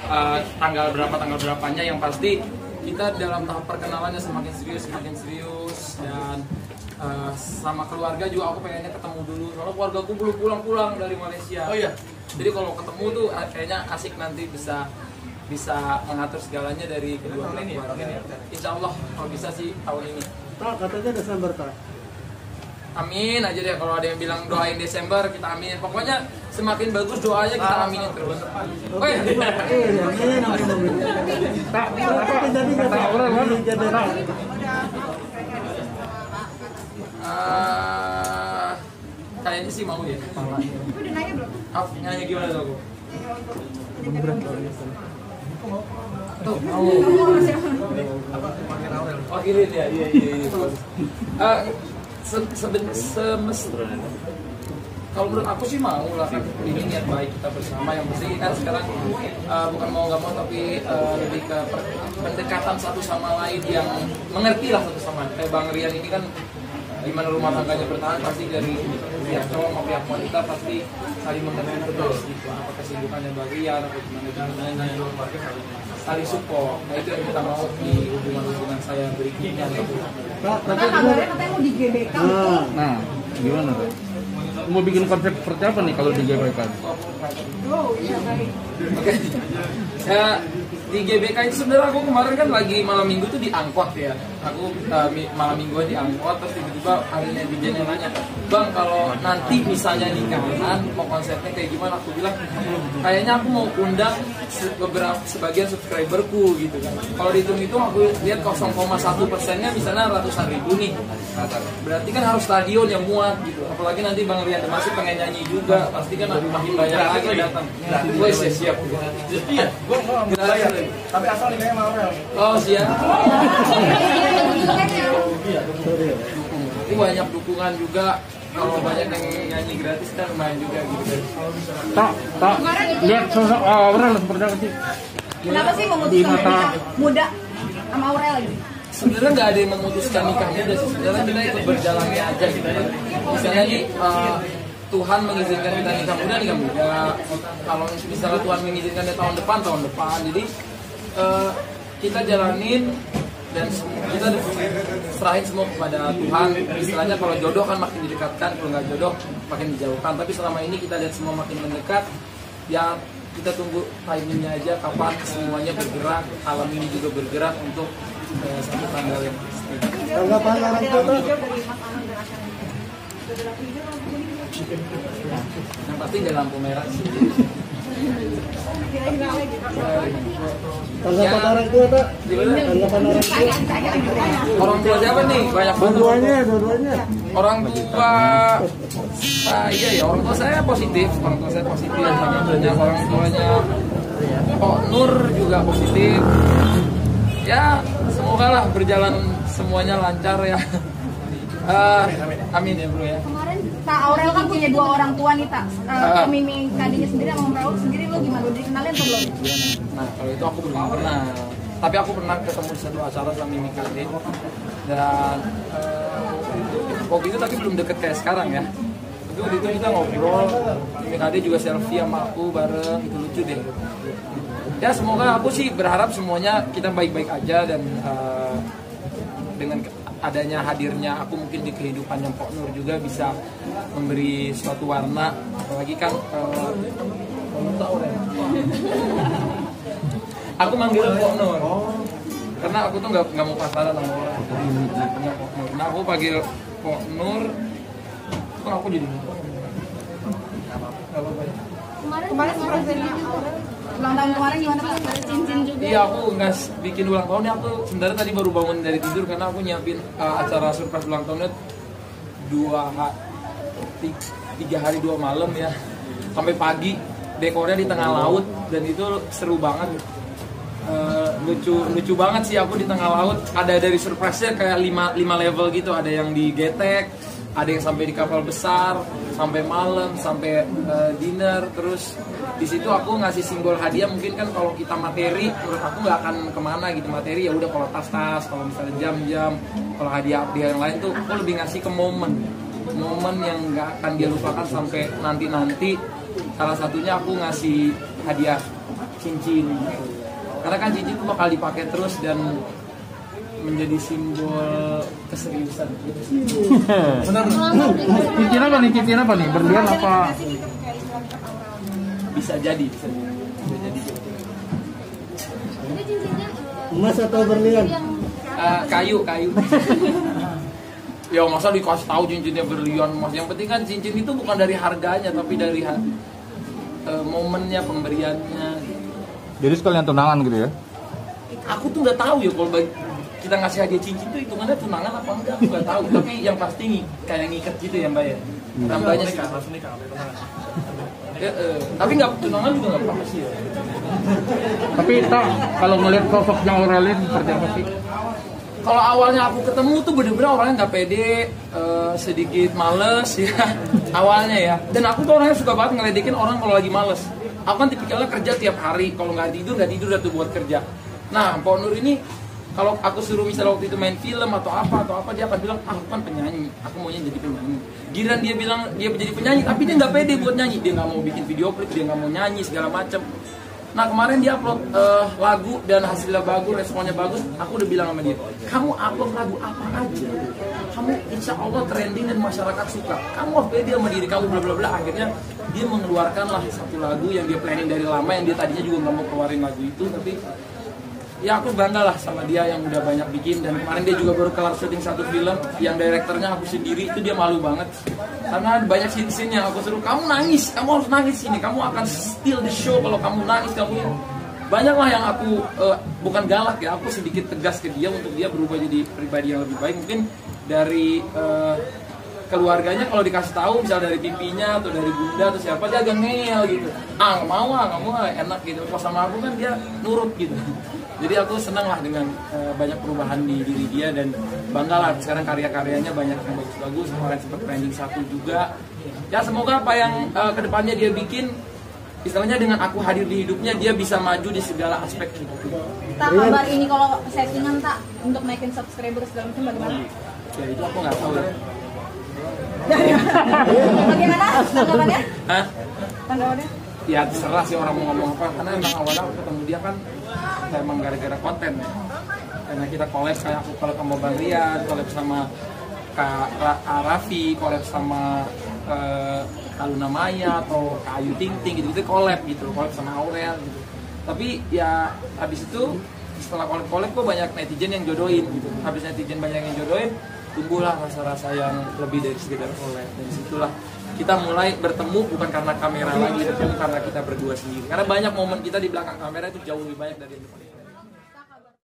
tanggal berapanya, yang pasti kita dalam tahap perkenalannya semakin serius dan sama keluarga juga aku pengennya ketemu dulu, soalnya keluarga aku belum pulang dari Malaysia. Oh iya. Jadi kalau ketemu tuh kayaknya asik, nanti bisa mengatur segalanya dari kedua orang tua. Insya Allah kalau bisa sih tahun ini. Tak, katanya Desember tak. Amin aja deh, kalau ada yang bilang doain Desember kita aminin. Pokoknya semakin bagus doanya kita aminin terus. Oke. Tak, orang jadi. Kayaknya sih mau ya. Udah nanya belum? Nanya gimana tuh aku? Tuh, wakilin ya, iya. Kalau menurut aku sih mau lah, kan ini niat baik kita bersama. Yang penting kan sekarang bukan mau nggak mau, tapi lebih ke pendekatan satu sama lain yang mengerti lah satu sama lain. Kayak Bang Rian ini kan gimana rumah tangganya bertahan, pasti dari pihak cowok maupun pihak wanita pasti saling mengerti terus gitu. Apa kesibukannya Bang Rian, apa gimana saling support. Nah itu yang kita mau di hubungan saya berikutnya. Karena kabarnya katanya mau di GBK. Nah, gimana tuh? Mau bikin konsep seperti apa nih kalau di GBK? Oh iya baik. Oke. Di GBK itu sebenarnya aku kemarin kan lagi malam minggu tuh di angkot ya. Aku malam minggu di angkot, terus tiba-tiba ada netizen yang nanya, "Bang, kalau nanti misalnya nikahan mau konsepnya kayak gimana?" Aku bilang, "Kayaknya aku mau undang sebagian subscriberku gitu kan." Kalau dihitung-hitung aku lihat 0,1%-nya misalnya ratusan ribu nih. Berarti kan harus stadion yang muat gitu. Apalagi nanti Bang Rian masih pengen nyanyi juga, pasti kan makin banyak lagi datang. Gue siap. Iya, gue mau bayar. Tapi asal nikahnya mau Aurel. Oh siap. Ini banyak dukungan juga. Kalau banyak yang nyanyi gratis kan lumayan juga gitu. Tak. Lihat sosok Aurel seperti apa sih? Kenapa sih memutuskan nikah muda sama Aurel lagi? Sebenarnya nggak ada yang memutuskan nikah muda sih. Sebenarnya kita ikut berjalannya aja gitu. Misalnya nih Tuhan mengizinkan kita nikah muda. Kalau misalnya Tuhan mengizinkan tahun depan. Jadi kita jalanin dan kita serahin semua kepada Tuhan. Istilahnya kalau jodoh kan makin didekatkan, kalau nggak jodoh makin dijauhkan. Tapi selama ini kita lihat semua makin mendekat. Ya kita tunggu timingnya aja kapan semuanya bergerak, alam ini juga bergerak untuk satu tanggal yang pasti. Tanggapan orang tua. Yang pasti nggak lampu merah sih. Tanggapan orang tua tak? Tanggapan orang tua. Orang tua siapa nih? Banyak banget. Dua-duanya. Orang tua saya ya, orang tua saya positif. Orang tua saya positif. Banyak orang tuanya. Kok Nur juga positif. Ya, semoga lah berjalan semuanya lancar ya. Amin ya bro ya. Kemarin Kak Aurel kan punya dua orang tua nih Tak. Mimi Kadinya sendiri sama Raul sendiri lo gimana? Udah dikenalin atau belum? Nah kalau itu aku belum pernah. Tapi aku pernah ketemu di satu acara sama Mimi Kadi. Dan waktu itu tapi belum deket kayak sekarang ya. Tapi waktu itu kita ngobrol, Mimi Kadi juga selfie sama aku bareng, itu lucu deh. Ya semoga aku sih berharap semuanya kita baik-baik aja dan dengan adanya hadirnya aku mungkin di kehidupannya Pok Nur juga bisa memberi suatu warna, apalagi kan aku manggil Pok Nur karena aku tuh nggak mau pasaran sama orang. Nah aku panggil Pok Nur, kok aku jadi Kemarin surprise-nya Aurel ulang tahun kemarin gimana Pak? Ada cincin juga. Iya aku nggak bikin ulang tahunnya, aku sebenarnya tadi baru bangun dari tidur karena aku nyiapin acara surprise ulang tahunnya 3 hari 2 malam ya, sampai pagi, dekornya di tengah laut dan itu seru banget. Lucu banget sih aku di tengah laut. Ada dari surprise-nya kayak 5 level gitu, ada yang di getek, ada yang sampai di kapal besar, sampai malam, sampai dinner. Terus di situ aku ngasih simbol hadiah. Mungkin kan kalau kita materi, menurut aku nggak akan kemana gitu materi. Ya udah kalau tas-tas, kalau misalnya jam-jam, kalau hadiah yang lain tuh aku lebih ngasih ke momen yang nggak akan dia lupakan sampai nanti. Salah satunya aku ngasih hadiah cincin gitu. Karena kan cincin itu bakal dipakai terus dan menjadi simbol keseriusan gitu. Benar. Cincin apa nih? Berlian apa? Bisa jadi. Emas atau berlian? Kayu. Ya masa dikasih tahu cincinnya berlian mas. Yang penting kan cincin itu bukan dari harganya tapi dari momennya, pemberiannya. Jadi sekalian tunangan gitu ya? Aku tuh nggak tahu ya kalau kita ngasih hadiah cincin tuh hitungannya tunangan apa enggak, aku nggak tahu. Tapi yang pasti kayak ngikat gitu ya mbak ya. Tambahnya sih. Tapi nggak tunangan juga nggak apa-apa sih ya. Tapi tak kalau ngelihat sosoknya Aurelien seperti apa sih? Kalau awalnya aku ketemu tuh bener-bener orangnya nggak pede, sedikit males ya awalnya ya. Dan aku tuh orangnya suka banget ngeledekin orang kalau lagi males. Aku kan tipikalnya kerja tiap hari, kalau nggak tidur dah tuh buat kerja. Nah, Mpok Nur ini kalau aku suruh misalnya waktu itu main film atau apa dia akan bilang aku kan penyanyi, aku maunya jadi penyanyi. Giliran dia bilang dia jadi penyanyi, tapi dia nggak pede buat nyanyi, dia nggak mau bikin video klip, dia nggak mau nyanyi segala macem. Nah kemarin dia upload lagu dan hasilnya bagus, responnya bagus. Aku udah bilang sama dia, kamu upload lagu apa aja, kamu insya Allah trending dan masyarakat suka. Kamu harus pede sama diri kamu, bla bla bla. Akhirnya dia mengeluarkan lah satu lagu yang dia planning dari lama, yang dia tadinya juga nggak mau keluarin lagu itu, tapi ya aku bangga lah sama dia yang udah banyak bikin. Dan kemarin dia juga baru kelar syuting satu film yang direkturnya aku sendiri, itu dia malu banget karena banyak scene yang aku suruh kamu nangis, kamu harus nangis sini, kamu akan steal the show kalau kamu nangis. Banyak lah yang aku bukan galak ya, aku sedikit tegas ke dia untuk dia berubah jadi pribadi yang lebih baik. Mungkin dari keluarganya kalau dikasih tahu misal dari pipinya atau dari bunda atau siapa, dia agak ngeyel gitu, nggak mau enak gitu. Pas sama aku kan dia nurut gitu. Jadi aku senang lah dengan banyak perubahan di diri dia dan bangga lah sekarang karya-karyanya banyak yang bagus-bagus. Kemarin sempat trending 1 juga. Ya semoga apa yang kedepannya dia bikin, istilahnya dengan aku hadir di hidupnya dia bisa maju di segala aspek hidup. Tak kabar ini kalau settingan tak untuk naikin subscriber segala macam bagaimana? Ya itu aku nggak tahu ya. Bagaimana tanggapannya? Hah? Tanggapannya? Ya terserah sih orang mau ngomong apa, karena emang awalnya aku ketemu dia kan emang gara-gara konten ya. Karena kita collab, kayak aku collab sama Bang Rian, collab sama Kak Raffi, collab sama Kaluna Maya atau Kak Ayu Ting Ting gitu, collab sama Aurel gitu. Tapi ya habis itu setelah collab kok banyak netizen yang jodohin gitu. Habis netizen banyak yang jodohin, tumbuhlah rasa-rasa yang lebih dari sekedar collab. Dan situlah kita mulai bertemu bukan karena kamera lagi, bertemu karena kita berdua sendiri. Karena banyak momen kita di belakang kamera itu jauh lebih banyak dari yang depan.